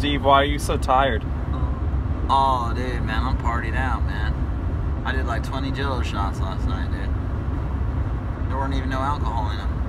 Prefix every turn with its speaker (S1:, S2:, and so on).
S1: Steve, why are you so tired?
S2: Oh, dude, man, I'm partied out, man. I did like 20 Jello shots last night, dude. There weren't even no alcohol in them.